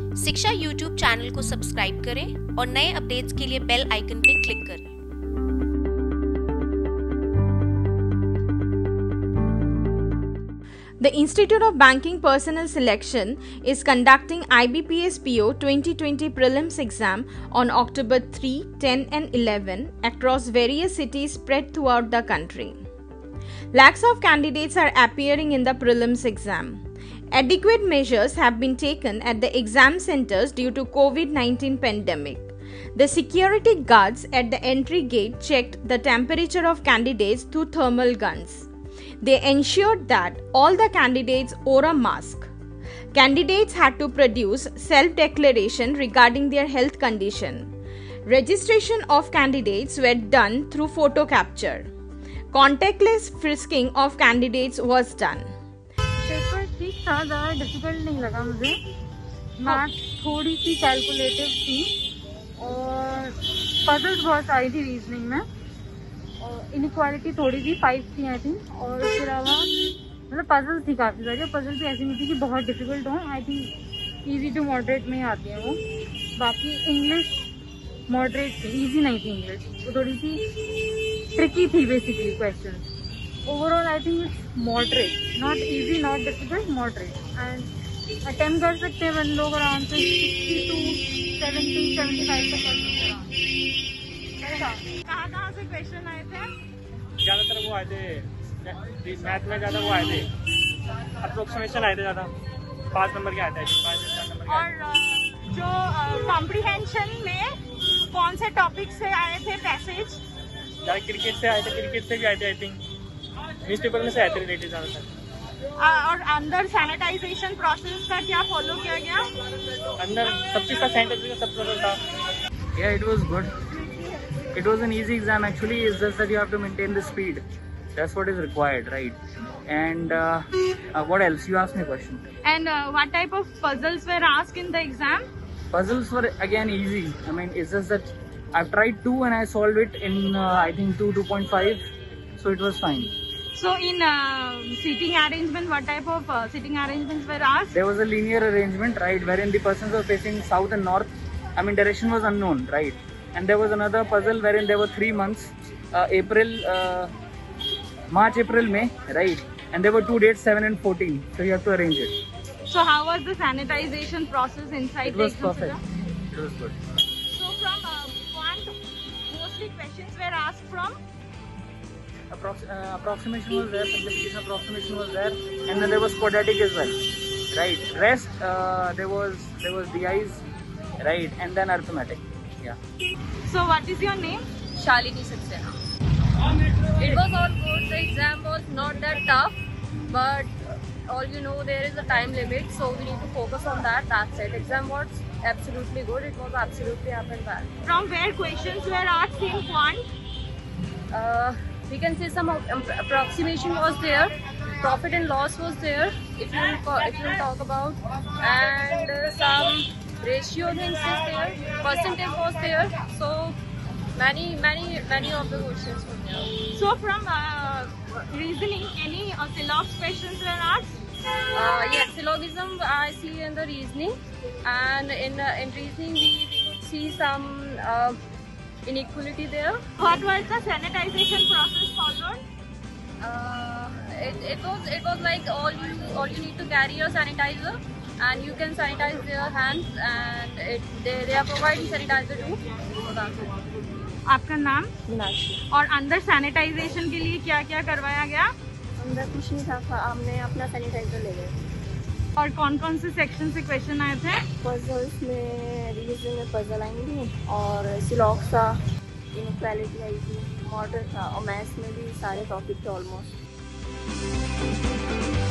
शिक्षा YouTube channel को subscribe करें और नए अपडेट्स के लिए बेल आइकन पे क्लिक करें। The Institute of Banking Personnel Selection is conducting IBPS PO 2020 prelims exam on October 3, 10 and 11 across various cities spread throughout the country. Lakhs of candidates are appearing in the prelims exam. Adequate measures have been taken at the exam centers due to COVID-19 pandemic. The security guards at the entry gate checked the temperature of candidates through thermal guns. They ensured that all the candidates wore a mask. Candidates had to produce self-declaration regarding their health condition. Registration of candidates were done through photo capture. Contactless frisking of candidates was done. Paper ठीक था, ज़्यादा difficult नहीं लगा मुझे। Math थोड़ी सी calculative थी और puzzles बहुत आई थी रीजनिंग में और इनइक्वालिटी थोड़ी सी 5 थी आई थिंक। और उसके अलावा मतलब पजल्स थी काफ़ी सारी और पजल भी ऐसी नहीं थी कि बहुत डिफिकल्ट हो। I think easy to moderate में ही आती है वो। बाकी इंग्लिश मॉडरेट थी, इजी नहीं थी इंग्लिश, वो थोड़ी सी ट्रिकी थी basically question. Overall I think it's moderate, not easy not difficult, moderate. And attempt कर सकते हैं लोग आराम से 60 to 70 75 तक कर सकते हैं। कहाँ से क्वेश्चन आए थे? ज़्यादातर वो आए थे मैथ में, ज़्यादा वो आए थे अप्रोक्सीमेशन आए थे, ज़्यादा 5 नंबर के आए थे, 5 नंबर। और जो कॉम्प्रिहेंशन में कौन से टॉपिक से आए थे पैसेज? ज़्यादा क्रिकेट से आए थे, क्रिकेट से भी आए थे आई थिंक, न्यूज़पेपर में से आए थे रिलेटेड ज़्यादातर। और अंदर सैनिटाइजेशन प्रोसेस का क्या फॉलो किया गया? अंदर सब चीज़ का सैनिटाइजेशन सब प्रोसेस था। Yeah, it was good. It was an easy exam actually. It's just that you have to maintain the speed. That's what is required, right? And what else? You asked me a question. And what type of puzzles were asked in the exam? Puzzles were again easy. I mean, it's just that I've tried 2 and I solved it in I think 2.5, so it was fine. So in seating arrangement, what type of seating arrangements were asked? There was a linear arrangement, right, wherein the persons were facing south and north. I mean, direction was unknown, right? And there was another puzzle wherein there were 3 months, March, April, May, right? And there were 2 dates, 7 and 14. So you have to arrange it. So how was the sanitization process inside? It was perfect. It was good. So from quant, mostly questions were asked from? Approximation was there, simplification approximation was there, and then there was quadratic as well, right? Rest there was DIs, right, and then arithmetic. Yeah. So what is your name? Shalini Saxena. It was all good. The exam was not that tough, but all you know, there is a time limit, so we need to focus on that. That's it. Exam was absolutely good. It was absolutely up and back. From where questions were asked in quant? We can say some approximation was there, profit and loss was there, if you talk about, and some ratio things is there, percentage was there, so many of the questions were there. So from reasoning, any syllogs questions were asked? Yes, syllogism I see in the reasoning, and in reasoning we could see some inequality there. What was the sanitization process followed? It was like all you need to carry your sanitizer and you can sanitize your hands, and they are providing sanitizer too. So that's it. आपका नाम? मीनाक्षी। और अंदर sanitisation के लिए क्या क्या करवाया गया? अंदर कुछ नहीं था, हमने अपना सैनिटाइजर ले गए। और कौन कौन से सेक्शन से क्वेश्चन आए थे? पजल्स में रीजनिंग में पजल आई थी और सिलॉक्स था, इनइक्वालिटी आई थी, मॉडल था और मैथ्स में भी सारे टॉपिक थे ऑलमोस्ट।